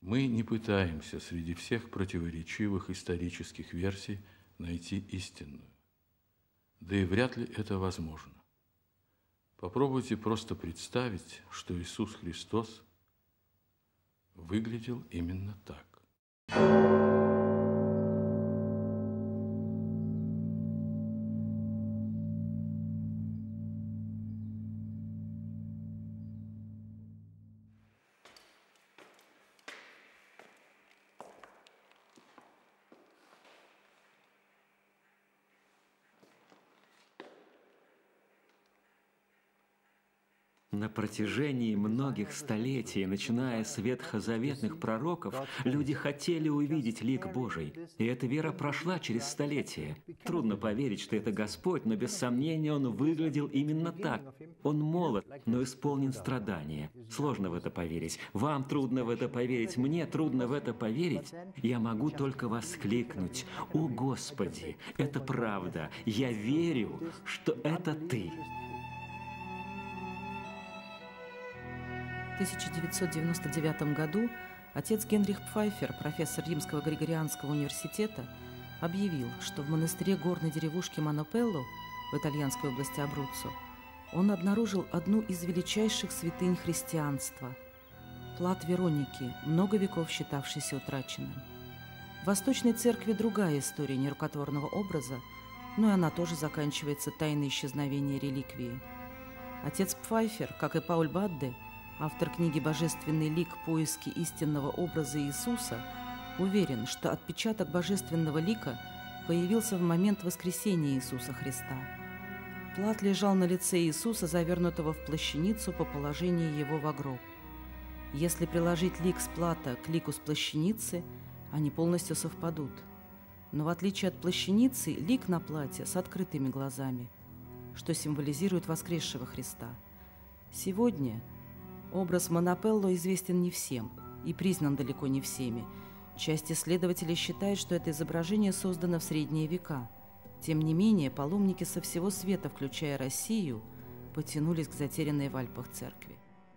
Мы не пытаемся среди всех противоречивых исторических версий найти истинную. Да и вряд ли это возможно. Попробуйте просто представить, что Иисус Христос выглядел именно так. На протяжении многих столетий, начиная с ветхозаветных пророков, люди хотели увидеть лик Божий. И эта вера прошла через столетия. Трудно поверить, что это Господь, но без сомнения Он выглядел именно так. Он молод, но исполнен страдания. Сложно в это поверить. Вам трудно в это поверить, мне трудно в это поверить. Я могу только воскликнуть: «О Господи, это правда! Я верю, что это Ты!» В 1999 году отец Генрих Пфайфер, профессор Римского Григорианского университета, объявил, что в монастыре горной деревушки Монопелло в итальянской области Абруццо он обнаружил одну из величайших святынь христианства – плат Вероники, много веков считавшийся утраченным. В Восточной Церкви другая история нерукотворного образа, но и она тоже заканчивается тайной исчезновения реликвии. Отец Пфайфер, как и Пауль Бадде, автор книги «Божественный лик. Поиски истинного образа Иисуса», уверен, что отпечаток божественного лика появился в момент воскресения Иисуса Христа. Плат лежал на лице Иисуса, завернутого в плащаницу по положению его во гроб. Если приложить лик с плата к лику с плащаницы, они полностью совпадут. Но в отличие от плащаницы, лик на плате с открытыми глазами, что символизирует воскресшего Христа. Сегодня образ Монопелло известен не всем и признан далеко не всеми. Часть исследователей считает, что это изображение создано в средние века. Тем не менее, паломники со всего света, включая Россию, потянулись к затерянной в Альпах церкви.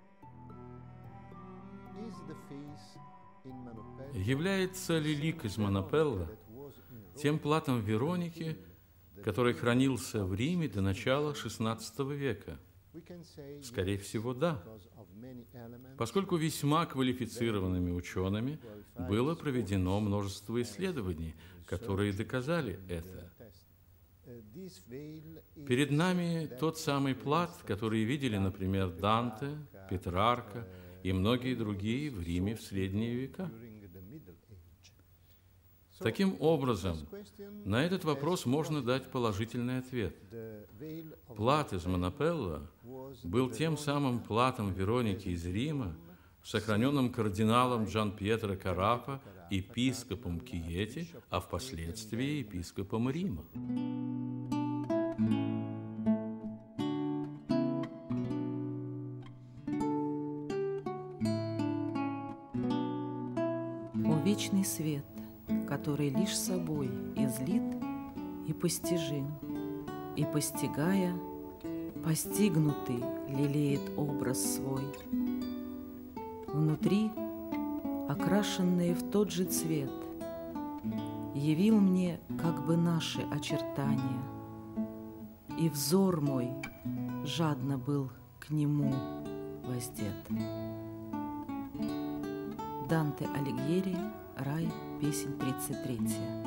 Является ли лик из Монопелло тем платом Вероники, который хранился в Риме до начала XVI века? Скорее всего, да, поскольку весьма квалифицированными учеными было проведено множество исследований, которые доказали это. Перед нами тот самый плат, который видели, например, Данте, Петрарка и многие другие в Риме в средние века. Таким образом, на этот вопрос можно дать положительный ответ. Плат из Монопелло был тем самым платом Вероники из Рима, сохраненным кардиналом Джан-Пьетро Карапа, епископом Киети, а впоследствии епископом Рима. О вечный свет, который лишь собой излит и постижим, и, постигая, постигнутый лелеет образ свой. Внутри, окрашенные в тот же цвет, явил мне как бы наши очертания, и взор мой жадно был к нему воздет. Данте Алигьери, «Рай», песнь 33.